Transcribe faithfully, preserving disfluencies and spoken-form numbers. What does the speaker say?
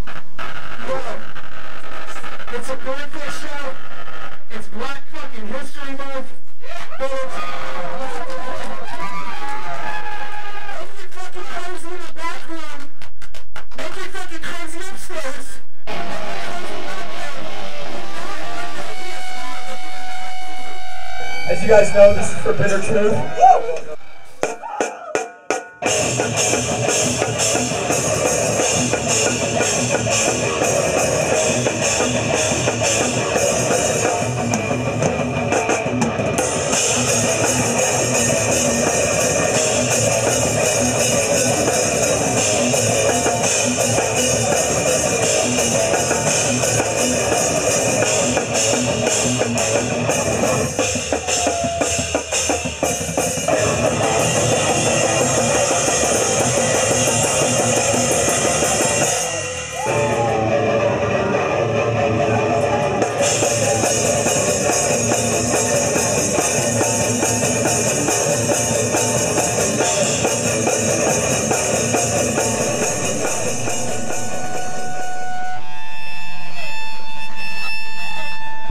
Bro, it's a birthday show. It's Black fucking History Month. But it's... Make it fucking crazy in the back room. Make it fucking crazy upstairs. As you guys know, this is for Bitter Truth.